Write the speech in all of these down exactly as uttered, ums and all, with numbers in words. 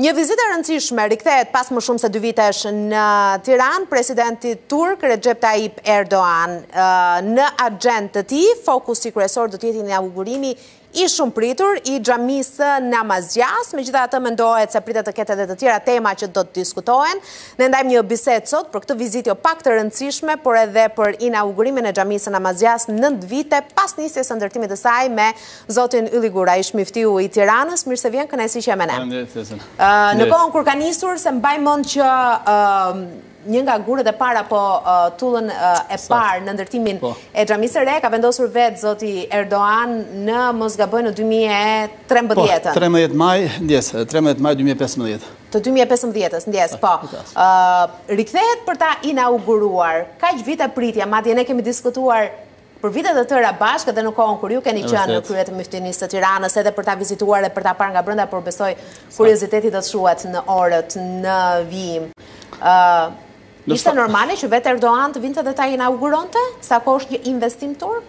Një vizitë e rëndësishme rikthehet pas më shumë se dy vitesh në Tiranë, presidenti turk Recep Tayyip Erdogan. Në agjendën të tij, fokusi kryesor do të jetë inaugurimi i shumë pritur i xhamisë Namazjas. Megjithatë, mendohet se pritet të ketë edhe të tjera tema që do të diskutohen. Ne ndajmë një bisedë sot për këtë vizitë jo pak të rëndësishme, por edhe për inaugurimin e xhamisë Namazjas nëntë vite pas nisjes së ndërtimit të saj me zotin Ylli Gura, ish miftiu i Tiranës. Mirë se vjen, kënaqësi që me ne. Në kohën kur ka nisur, se mbaj mend që një nga gurët e para, po tullën e parë në ndërtimin e xhamisë së re, ka vendosur vetë zoti Erdogan në mos gaboj në dy mijë e trembëdhjetë. Po, trembëdhjetë maj, ndjes, trembëdhjetë maj dy mijë e pesëmbëdhjetë. Të dy mijë e pesëmbëdhjetës, ndjes, po. Rikthehet për ta inauguruar, kaq vite pritja, madje ne kemi diskutuar për vitet e tëra bashkë edhe në kohën kur ju keni qenë në krye të miftinisë së Tiranës edhe për ta vizituar dhe për ta parë nga brenda, por besoj kurioziteti do të shuhet në orët në vijim. Ishte normale që vetë Erdogan të vinte dhe ta inauguronte? Sa ko është një investim turk?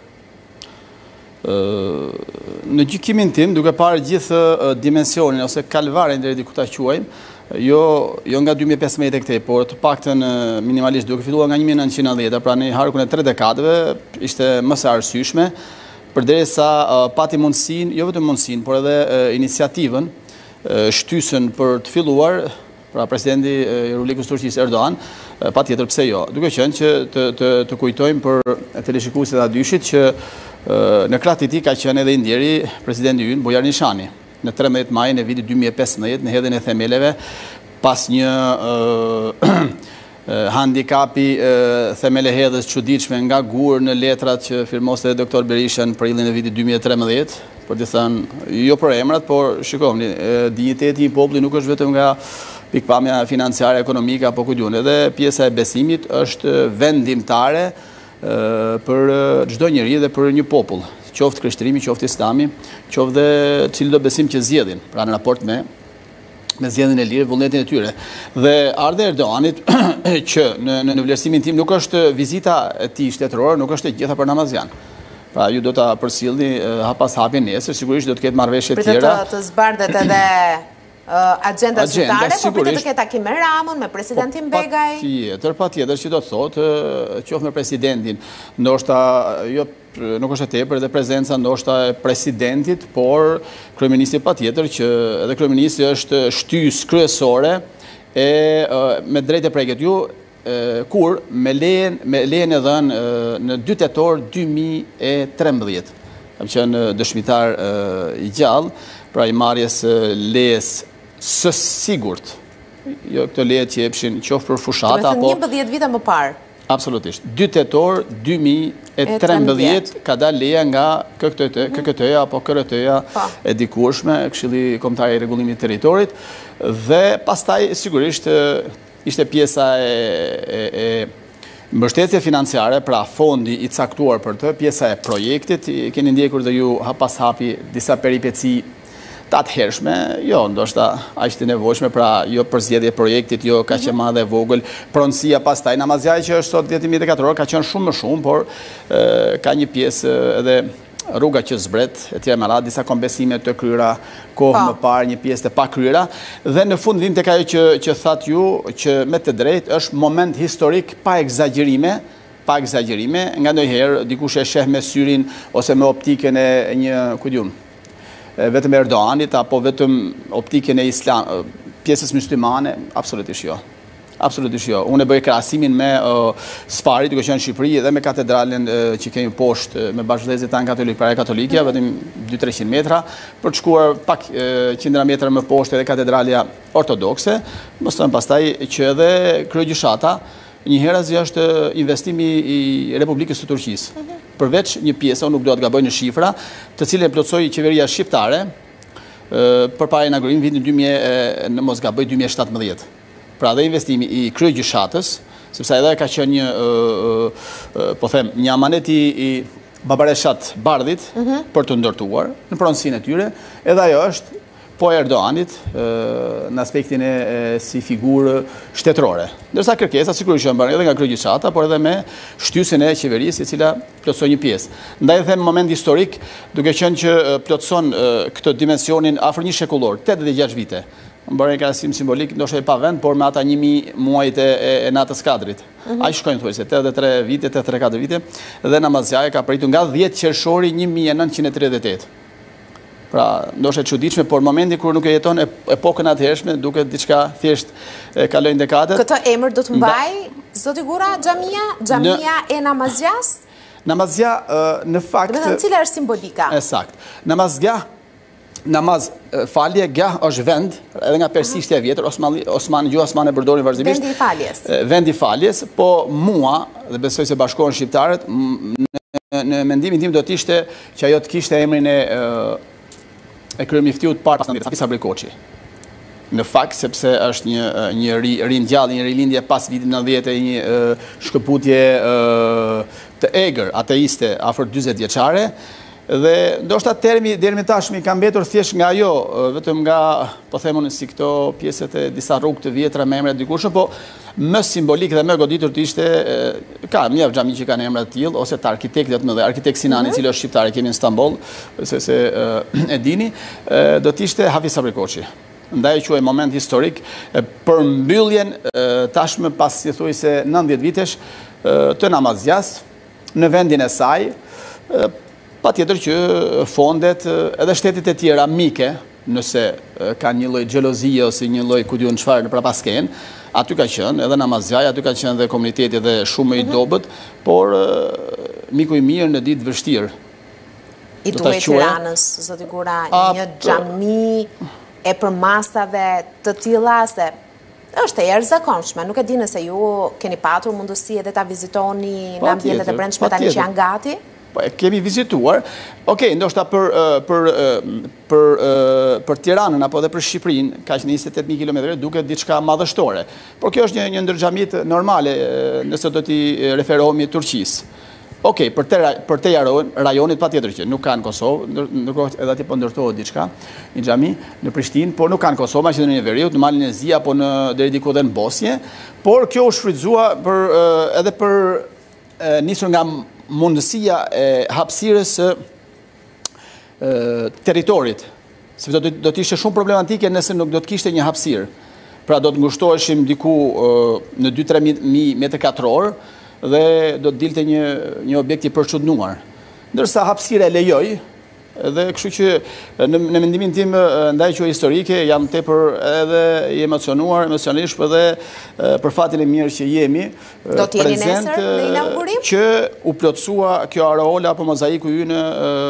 Në gjykimin tim, duke parë gjithë dimensionin ose kalvarin deri diku ta quajmë, jo nga dy mijë e pesëmbëdhjetë e këtej, por të paktën minimalisht duke filluar nga një mijë e nëntëqind e nëntëdhjetë, pra në harkun e tre dekadëve, ishte më së arsyeshme, përderisa pati mundësinë, jo vetëm mundësinë, por edhe iniciativën, shtysën për të filluar, pra presidenti i Republikës Turqisë Erdogan, pa tjetër pse jo. Duke qenë që të kujtojmë për teleshikuesit e dyshit që në krahët e tij ka qenë edhe i ndjeri presidenti ynë Bujar Nishani në trembëdhjetë maj në vitin dy mijë e pesëmbëdhjetë në hedhjen e themeleve pas një handikapi themele hedhës çuditshme nga gur në letrat që firmoste edhe doktor Berisha në prilin e vitit dy mijë e trembëdhjetë, për të thënë jo për emrat, por shikoni, dinjiteti i popullit nuk është vetëm nga pikpamja financiare, ekonomike apo ku diun, edhe pjesa e besimit është vendimtare për çdo njeri dhe për një popull, qoftë krishterimi, qoftë islami, qoftë dhe cili do besim që zgjedhin, pra në raport me me zgjedhjen e lirë, vullnetin e tyre. Dhe ardha e Erdoganit që në në vlerësimin tim nuk është vizita e tij shtetërore, nuk është e gjitha për Namazjan. Pra ju do ta përsillni hap pas hapi nesër, sigurisht do të ketë marrëveshje të tjera. Për të të zbardet edhe agenda zyrtare, po pritet të ketë takim me Ramon, me presidentin Begaj. Patjetër, patjetër që do të thotë, qoftë me presidentin, ndoshta jo nuk është e tepër edhe prezenca ndoshta e presidentit, por kryeministri patjetër që edhe kryeministri është shtysë kryesore e me drejtë e preket ju kur me lejen me lejen e dhënë në dy tetor dy mijë e trembëdhjetë. Kam qenë dëshmitar i gjallë, pra i marrjes lejes së sigurt. Jo këto leje që jepshin qoftë për fushata apo njëmbëdhjetë vite më parë. Absolutisht. dy tetor dy mijë e trembëdhjetë ka dalë leja nga K K T-ja apo K R T-ja e dikurshme, Këshilli Kombëtar i Rregullimit të Territorit, dhe pastaj sigurisht ishte pjesa e mbështetje financiare, pra fondi i caktuar për të, pjesa e projektit, keni ndjekur dhe ju hap pas hapi disa peripeci të atëhershme, jo, ndoshta aq të nevojshme, pra jo për zgjedhje projektit, jo kaq e madhe e vogël, pronësia pastaj Namazjaj që është sot dhjetë mijë e katëror ka qenë shumë më shumë, por ka një pjesë edhe rruga që zbret, e tjera me radhë, disa kombesime të kryera kohë më parë, një pjesë të pa kryera, dhe në fund vim tek ajo që që thatë ju, që me të drejtë është moment historik pa egzagjerime, pa egzagjerime, nga ndonjëherë dikush e sheh me syrin ose me optikën e një, ku diun, vetëm Erdoganit apo vetëm optikën e islam, pjesës muslimane, absolutisht jo. Absolutisht jo. Unë e bëj krahasimin me Spari, duke qenë në Shqipëri, dhe me katedralen që kemi poshtë me bashkëdhënësit tanë katolik, para katolike, vetëm dy trecqind metra, për të shkuar pak qindra metra më poshtë edhe katedralja ortodokse, mos them pastaj që edhe kryegjyshata njëherë asgjë është investimi i Republikës së Turqisë. Përveç një pjesë, unë nuk do të gaboj në shifra, të cilën plotësoi qeveria shqiptare përpara inaugurimit vitin dy mijë, në mos gaboj dy mijë e shtatëmbëdhjetë. Pra dhe investimi i kryegjyshatës, sepse edhe ka qenë një, po them, një amanet i babareshat Bardhit për të ndërtuar në pronësinë e tyre, edhe ajo është po Erdoganit në aspektin e si figurë shtetërore. Ndërsa kërkesa sigurisht që mbaron edhe nga kryegjyshata, por edhe me shtysën e qeverisë e cila plotëson një pjesë. Ndaj them moment historik, duke qenë që plotëson këtë dimensionin afër një shekullor, tetëdhjetë e gjashtë vite. më bërë një krahasim simbolik, ndoshta e pa vend, por me ata një mijë muajt e natës kadrit. Ai shkojnë thuajse tetëdhjetë e tre vite, tetëdhjetë e tre katër vite, dhe namazjaja ka pritur nga dhjetë qershori një mijë e nëntëqind e tridhjetë e tetë. Pra, ndoshta e çuditshme, por momenti kur nuk e jeton epokën atëhershme, duket diçka thjesht kalojnë dekadet. Këtë emër do të mbaj zoti Gura xhamia, xhamia e namazjas? Namazja në fakt... Dhe në cila është simbolika? Esakt. Namazja, namaz, falje, gjah është vend, edhe nga persishtja vjetër, Osman, gjuha Osmane përdorin vazhdimisht. Vendi i faljes. Vendi i faljes, po mua, dhe besoj se bashkohen shqiptarët, në mendimin tim do t'ishte që ajo t'kishte emrin e e kryeministrit parë pas Namazit, Hafi Sabri Koçi. Në fakt, sepse është një, një ringjallje, një rilindje pas vitit nëntëdhjetë, një shkëputje të egër, ateiste, afër dyzet vjeçare, dhe ndoshta termi deri më tashmë ka mbetur thjesht nga ajo, vetëm nga, po themon si këto pjesët e disa rrugë të vjetra me emra të dikurshëm, po më simbolik dhe më goditur të ishte, ka mjaft xhami që kanë emra të tillë, ose të arkitektët më dhe arkitekt Sinani, i cili është shqiptar, e keni në Stamboll, se se e dini, do të ishte Hafi Sabri Koçi. Ndaj quaj moment historik për mbylljen tashmë pas si thuaj se nëntëdhjetë vitesh të namazjas në vendin e saj, pa tjetër që fondet edhe shtetit e tjera mike, nëse ka një lloj xhelozie ose një lloj ku diun çfarë në prapasken, aty ka qenë edhe namazjaja, aty ka qenë edhe komuniteti dhe shumë i dobët, por miku i mirë në ditë vështirë. I duhet Tiranës, zoti Gura, një xhami e për masave të tilla, se është e jashtëzakonshme. Nuk e di nëse ju keni patur mundësi edhe ta vizitoni në ambientet e brendshme tani që janë gati? Kemi vizituar. Okej, ndoshta për për për për Tiranën apo edhe për Shqipërinë, kaq njëzet e tetë mijë kilometra, duket diçka madhështore. Por kjo është një një ndër xhamit normale, nëse do t'i referohemi Turqisë. Okej, për te, për te rajonit pa tjetër që nuk kanë Kosovë, ndërkohë edhe ati po ndërtohet diçka, një xhami në Prishtinë, por nuk kanë Kosovë, Maqedoninë e Veriut, në Malin e Zi apo në deri diku edhe në Bosnjë, por kjo u shfrytëzua për edhe për nisur nga mundësia e hapësirës së territorit, sepse do, do të ishte shumë problematike nëse nuk do të kishte një hapësirë. Pra do të ngushtoheshim diku në dy tre mijë metër katror, dhe do të dilte një, një objekt i përçudnuar. Ndërsa hapësira e lejoj, dhe kështu që në, në mendimin tim ndaj që historike, jam tepër edhe i emocionuar, emocionalisht, edhe për fatin e mirë që jemi do t'jeni nesër në inaugurim? Që u plotësua kjo areola apo mozaiku ynë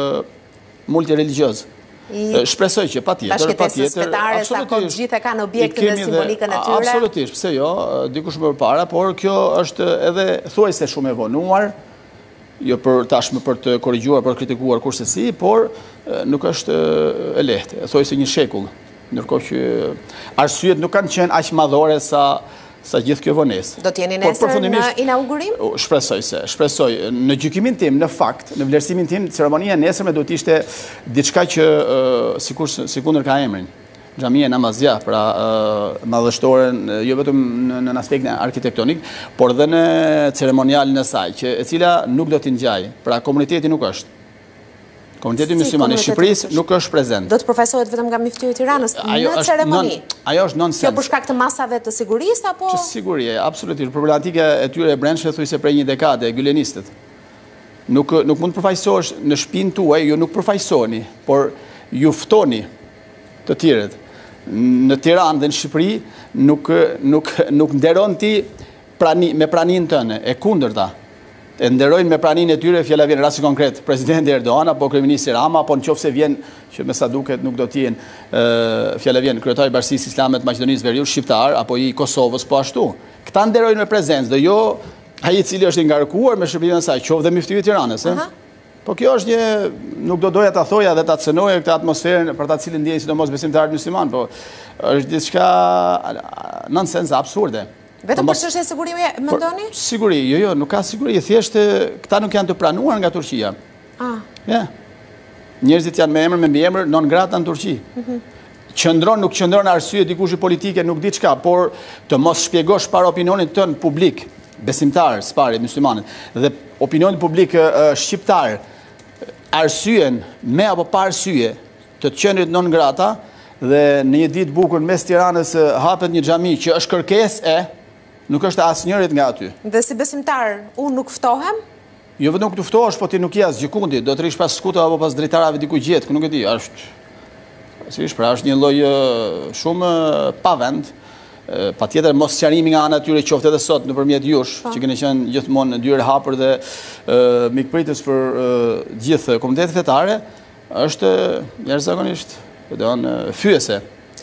multireligjioz. Shpresoj që pa tjetër, pa tjetër, spetare, sa kohë gjithë e kanë objektin dhe simbolikën e tyre. Absolutisht, pse jo, dikush më përpara, por kjo është edhe thuajse shumë e vonuar, jo për tashmë për të korrigjuar, për të kritikuar kurse si, por nuk është e lehtë, thuajse një shekull. Ndërkohë që arsyet nuk kanë qenë aq madhore sa sa gjithë kjo vonesë. Do t'jeni nesër në inaugurim? Shpresoj se, shpresoj. Në gjykimin tim, në fakt, në vlerësimin tim, ceremonia nesërme do t'ishte diçka që sikur sikundër ka emrin. Xhamia namazja, pra madhështore, jo vetëm në aspektin arkitektonik, por dhe në ceremonialin e saj, që e cila nuk do t'i ngjaj. Pra komuniteti nuk është. Komuniteti musliman i Shqipërisë nuk është prezent. Do të përfaqësohet vetëm nga myftyrë i Tiranës në ceremoni. Ajo është nonsens. Kjo për shkak të masave të sigurisë apo? Që sigurie, absolutisht. Problematika e tyre e brendshme thuajse prej një dekade, gylenistët. Nuk nuk mund të përfaqësohesh në shtëpinë tuaj, ju nuk përfaqësoni, por ju ftoni të tjerët. Në Tiranë dhe në Shqipëri nuk nuk nuk nderon ti prani me praninë tënde, e kundërta. E nderojnë me praninë e tyre, fjala vjen rasti konkret, presidenti Erdogan apo kryeministri Rama, apo nëse vjen që me sa duket nuk do të jenë, fjala vjen kryetari i Bashkisë Islame të Maqedonisë Veriut shqiptar apo i Kosovës po ashtu. Këta nderojnë me prezencë, dhe jo ai i cili është i ngarkuar me shërbimin e saj, qoftë dhe myftyrë i Tiranës, ëh. Po kjo është një, nuk do doja ta thoja dhe ta cënoja këtë atmosferën për ta cilën ndjejnë sidomos besimtarët musliman, po është diçka nonsens absurde. Vetëm për çështje sigurimi mendoni? Siguri, jo, jo, nuk ka siguri, thjesht këta nuk janë të pranuar nga Turqia. Ah. Ja. Njerëzit janë me emër, me mbiemër non grata në Turqi. Qëndron, nuk qëndron arsye dikush i politike, nuk di çka, por të mos shpjegosh para opinionit tën publik, besimtar, s'pari muslimanët, dhe opinionit publik shqiptar, arsyen me apo pa arsye të qendrit non grata, dhe në një ditë bukur mes Tiranës hapet një xhami që është kërkesë e, nuk është asnjërit nga aty. Dhe si besimtar, unë nuk ftohem? Jo vetëm nuk të ftohesh, po ti nuk je asgjë kundi, do të rish pas skuta apo pas drejtarave diku gjetë, nuk e di, është sigurisht pra është një lloj shumë pa vend. Patjetër mos sqarimi nga ana e tyre qoftë edhe sot nëpërmjet jush, që keni qenë gjithmonë në dyrë hapur dhe mikpritës për gjithë komunitetet fetare, është jashtëzakonisht, do të thonë, fyese.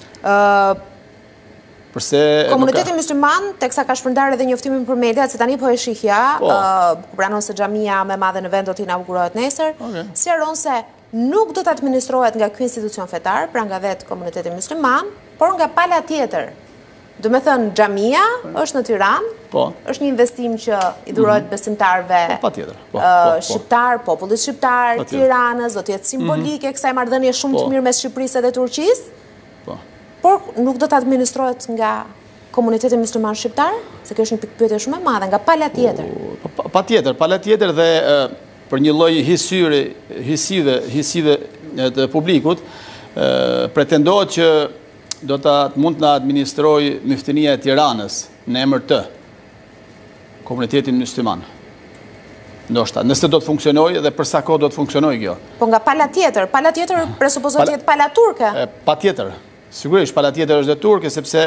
Komuniteti musliman, teksa ka shpërndarë edhe njoftimin për mediat, se tani po e shihja, ku pranon se xhamia më e madhe në vend do të inaugurohet nesër, sqaron se nuk do të administrohet nga ky institucion fetar, pra nga vetë komuniteti musliman, por nga pala tjetër. Do me thënë, xhamia është në Tiranë, është një investim që i dhurohet besimtarve shqiptar, popullit shqiptar, Tiranës, do të jetë simbolike kësaj marrëdhënie shumë të mirë mes Shqipërisë dhe Turqisë, por nuk do të administrohet nga komuniteti musliman shqiptar, se kjo është një pikë pyetje shumë e madhe, nga pala tjetër. Patjetër, pala tjetër dhe për një lloj hisyre, hisive, hisive të publikut, pretendohet që do të mund të administroj Myftënia e Tiranës në emër të komunitetin musliman. Ndoshta, nëse do të funksionojë dhe për sa kohë do të funksionojë kjo. Po nga pala tjetër, pala tjetër presupozohet të jetë pala turke. Patjetër. Sigurisht pala tjetër është dhe turke sepse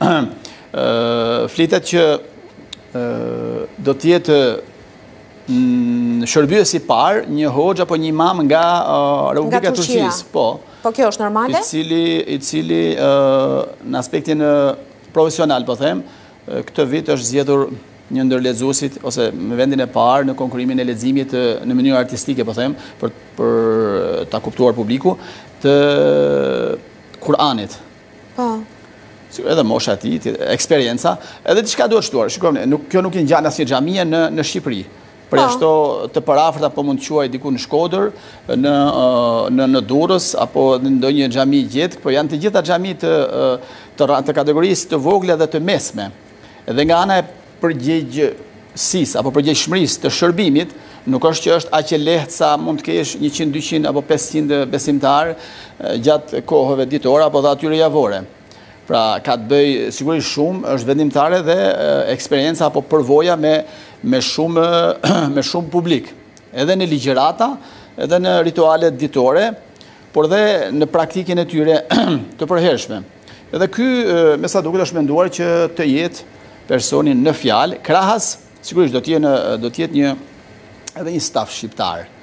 flitet që do të jetë shërbyes i parë një hoxh apo një imam nga Republika e Turqisë. Po. Po kjo është normale? I cili, i cili në aspektin profesional, po them, këtë vit është zgjedhur një ndër lexuesit ose në vendin e parë në konkurimin e leximit në mënyrë artistike, po them, për për ta kuptuar publiku të Kur'anit. Po. Edhe mosha e tij, eksperienca, edhe diçka duhet shtuar. Shikoni, nuk kjo nuk i ngjan asnjë xhamie në në Shqipëri. Për ashtu të përafërta po mund të quaj diku në Shkodër, në në në Durrës apo në ndonjë xhami gjetë, po janë të gjitha xhami të të kategorisë të vogla dhe të mesme. Edhe nga ana e përgjegjësisë apo përgjegjshmërisë të shërbimit, nuk është që është aq e lehtë sa mund të kesh njëqind, dyqind apo pesëqind besimtar gjatë kohëve ditore apo dha atyre javore. Pra ka të bëj sigurisht shumë, është vendimtare dhe eksperienca apo përvoja me me shumë me shumë publik, edhe në ligjërata, edhe në ritualet ditore, por dhe në praktikën e tyre të përhershme. Edhe ky me sa duket është menduar që të jetë personin në fjalë, krahas, sigurisht do të jetë do të jetë një edhe një staf shqiptar.